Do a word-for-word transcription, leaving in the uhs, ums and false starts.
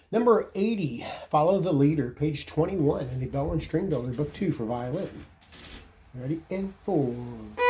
Number eighty, Follow the Leader, page twenty-one in the Bell and String Builder, book two for violin. Ready, and four.